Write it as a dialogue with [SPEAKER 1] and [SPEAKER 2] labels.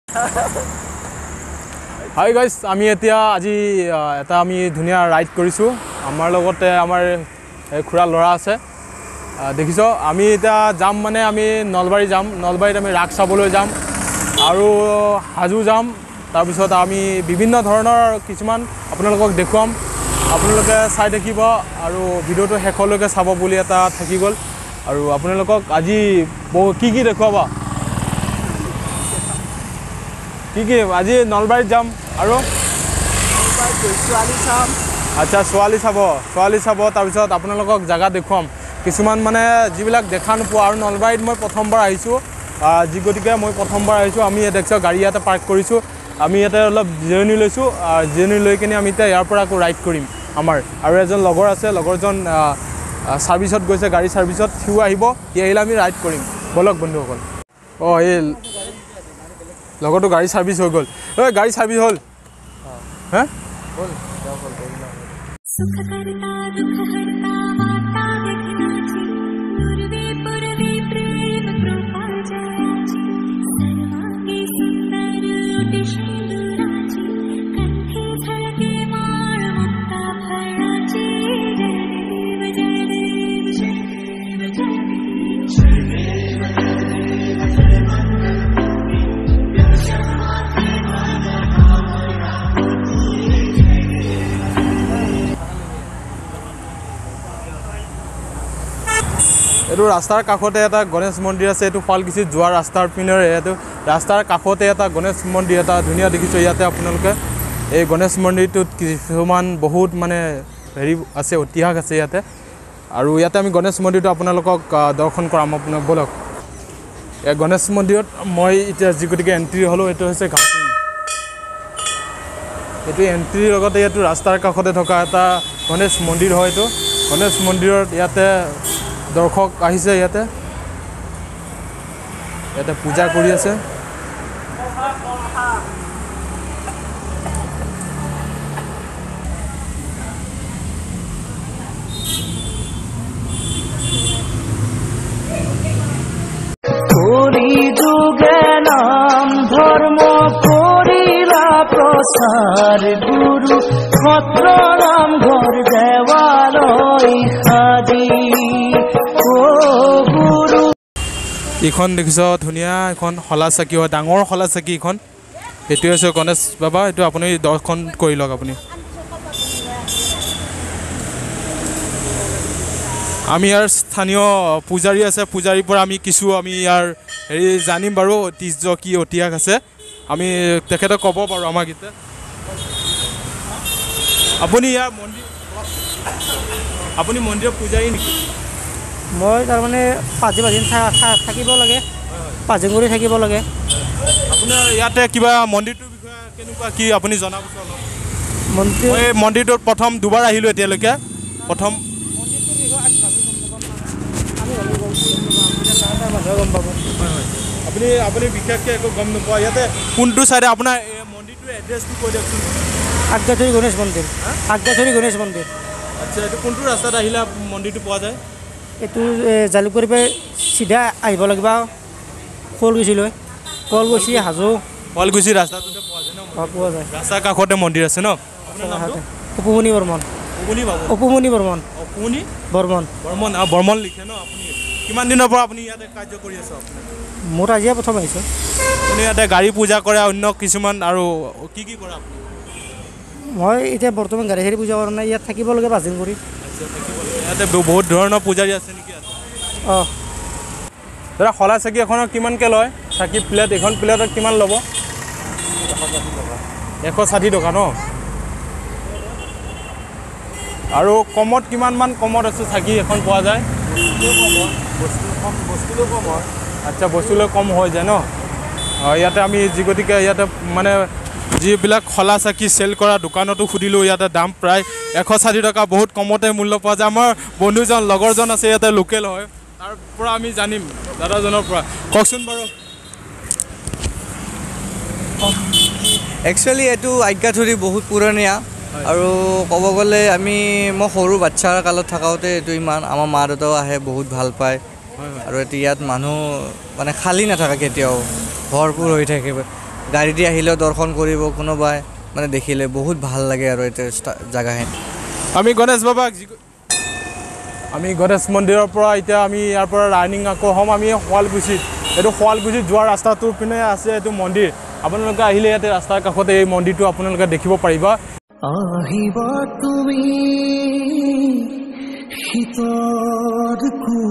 [SPEAKER 1] Hi guys, আমি এতিয়া আজি এটা আমি ধুনীয়া ৰাইড কৰিছোঁ। আমাৰ লগতে আমাৰ খুৰা ল'ৰা আছে। দেখিছ, আমি এতিয়া যাম মানে আমি নলবাৰী যাম। নলবাৰীত আমি ৰাস চাবলৈ যাম আৰু হাজো যাম। তাৰপিছত আমি বিভিন্ন ধৰণৰ কিছুমান আপোনালোকক দেখুৱাম। আপোনালোকে চাই থাকিব আৰু ভিডিঅ'টো শেষলৈকে চাব বুলি এটা থাকি গ'ল। আৰু আপোনালোকক আজি কি দেখুৱাবা? কি আজি নলবাৰীত যাম আৰু
[SPEAKER 2] ছোৱালী চাম।
[SPEAKER 1] আচ্ছা, ছোৱালী চাব। তাৰপিছত আপোনালোকক জেগা দেখুৱাম কিছুমান মানে যিবিলাক দেখা নোপোৱা। আৰু নলবাৰীত মই প্ৰথমবাৰ আহিছোঁ, গতিকে মই প্ৰথমবাৰ আহিছোঁ। আমি দেখিছ গাড়ী ইয়াতে পাৰ্ক কৰিছোঁ। আমি ইয়াতে অলপ জিৰণি লৈছোঁ। জিৰণি লৈ কিনে আমি এতিয়া ইয়াৰ পৰা আকৌ ৰাইড কৰিম আমাৰ। আৰু এজন লগৰ আছে, লগৰজন ছাৰ্ভিচত গৈছে, গাড়ী ছাৰ্ভিচত। সিও আহিব, সি আহিলে আমি ৰাইড কৰিম। বলক বন্ধুসকল। অঁ, এই লগৰটো গাড়ী ছাৰ্ভিচ হৈ গ'ল। ঐ, গাড়ী ছাৰ্ভিচ হ'ল? হা হ'ল। এইটো ৰাস্তাৰ কাষতে এটা গণেশ মন্দিৰ আছে। এইটো শুৱালকুছিত যোৱা ৰাস্তাৰ পিনেৰে এইটো ৰাস্তাৰ কাষতে এটা গণেশ মন্দিৰ এটা ধুনীয়া দেখিছোঁ ইয়াতে আপোনালোকে। এই গণেশ মন্দিৰটোত কিছুমান বহুত মানে হেৰি আছে, ইতিহাস আছে ইয়াতে। আৰু ইয়াতে আমি গণেশ মন্দিৰটো আপোনালোকক দৰ্শন কৰাম। আপোনাক বলক। এই গণেশ মন্দিৰত মই এতিয়া গতিকে এণ্ট্ৰি হ'লোঁ। এইটো হৈছে ঘাটী। এইটো এণ্ট্ৰিৰ লগতে এইটো ৰাস্তাৰ কাষতে থকা এটা গণেশ মন্দিৰ হয়। এইটো গণেশ মন্দিৰত ইয়াতে দৰ্শক আহিছে, ইয়াতে পূজা কৰি আছে।
[SPEAKER 2] যুগে নাম ধর্ম করিলা প্রসার, গুরু ক্ষত্র নাম ঘর দেৱালয় সাজি।
[SPEAKER 1] এইখন দেখিছ ধুনীয়া এখন শলা চাকি হয়, ডাঙৰ শলা চাকি এইখন। এইটোৱে হৈছে গণেশ বাবা। এইটো আপুনি দৰ্শন কৰি লওক। আপুনি আমি ইয়াৰ স্থানীয় পূজাৰী আছে, পূজাৰীৰ পৰা আমি ইয়াৰ হেৰি জানিম বাৰু, ঐতিহ্য কি ইতিহাস আছে আমি তেখেতক ক'ব পাৰোঁ আমাক। এতিয়া আপুনি ইয়াৰ আপুনি মন্দিৰৰ পূজাৰী নেকি?
[SPEAKER 2] মই তাৰমানে 5 দিন থাকিব লাগে, 5 দিন কৰি থাকিব লাগে।
[SPEAKER 1] আপোনাৰ ইয়াতে কিবা মন্দিৰটোৰ বিষয়ে কেনেকুৱা কি আপুনি জনাবচোন অলপ। মই মন্দিৰটোত প্ৰথম দুবাৰ আহিলোঁ এতিয়ালৈকে। প্ৰথম আপুনি বিশেষকৈ একো গম নোপোৱা। ইয়াতে কোনটো চাইডে আপোনাৰ মন্দিৰটোৰ এড্ৰেছটো কৈ দিয়কচোন।
[SPEAKER 2] আজ্ঞাধৰী গণেশ মন্দিৰ। আজ্ঞাধৰী গণেশ মন্দিৰ।
[SPEAKER 1] আচ্ছা, এইটো কোনটো ৰাস্তাত আহিলে মন্দিৰটো পোৱা যায়?
[SPEAKER 2] এইটো জালুকবাৰীৰ পৰা চিধা আহিব লাগিব শুৱালকুছিলৈ। শুৱালকুছি হাজো
[SPEAKER 1] শুৱালকুছি ৰাস্তাটোতে পোৱা যায় ন?
[SPEAKER 2] পোৱা যায়।
[SPEAKER 1] ৰাস্তাৰ কাষতে মন্দিৰ আছে ন?
[SPEAKER 2] উপমণি বৰ্মন। উপমণি বৰ্মন।
[SPEAKER 1] বৰ্মন লিখে ন আপুনি? কিমান দিনৰ পৰা আপুনি ইয়াতে কাৰ্য কৰি আছে?
[SPEAKER 2] মোৰ আজিয়ে প্ৰথম আহিছোঁ।
[SPEAKER 1] আপুনি ইয়াতে গাড়ী পূজা কৰে, অন্য কিছুমান আৰু কি কৰে আপুনি?
[SPEAKER 2] মই এতিয়া বৰ্তমান গাড়ী চাড়ী পূজা কৰা নাই, ইয়াত থাকিব লাগে 5 দিন কৰি।
[SPEAKER 1] ইয়াতে বহুত ধৰণৰ পূজাৰী আছে নেকি?
[SPEAKER 2] অঁ,
[SPEAKER 1] দাদা, শলা চাকি এখনত কিমানকৈ লয়? চাকি প্লেট, এখন প্লেটত কিমান ল'ব? 160 টকা ন? আৰু কমত কিমানমান কমত আছে চাকি এখন পোৱা যায়? বস্তুলৈ কম হয়। আচ্ছা, বস্তুলৈ কম হৈ যায় ন? ইয়াতে আমি গতিকে ইয়াতে মানে যিবিলাক শলা চাকি চেল কৰা দোকানতো সুধিলোঁ, ইয়াতে দাম প্ৰায় 160 টকা। বহুত কমতে মূল্য পোৱা যায়। আমাৰ বন্ধুজন লগৰজন আছে ইয়াতে, লোকেল হয়, তাৰ পৰা আমি জানিম দাদাজনৰ পৰা। কওকচোন বাৰু।
[SPEAKER 3] একচুৱেলি এইটো আজ্ঞাধৰী বহুত পুৰণীয়া। আৰু ক'ব গ'লে মই সৰু বাচ্চাৰ কালত থাকোঁতে এইটো ইমান আমাৰ মা দেউতাও আহে, বহুত ভাল পায়। আৰু ইয়াত মানুহ মানে খালী নাথাকে কেতিয়াও, ভৰপূৰ হৈ থাকে। গাড়ী দি আহিলেও দৰ্শন কৰিব কোনোবাই মানে দেখিলে বহুত ভাল লাগে আৰু এটা জাগাহে
[SPEAKER 1] আমি গণেশ বাবাক আমি গণেশ মন্দিৰৰ পৰা এতিয়া আমি ইয়াৰ পৰা ৰানিং আকৌ হ'ম আমি শুৱালকুছিত এইটো শুৱালকুছিত যোৱাৰ ৰাস্তাটোৰ পিনে আছে এইটো মন্দিৰ আপোনালোকে আহিলে ইয়াতে ৰাস্তাৰ কাষতে এই মন্দিৰটো আপোনালোকে দেখিব পাৰিব
[SPEAKER 4] আহিবা তুমি শীতত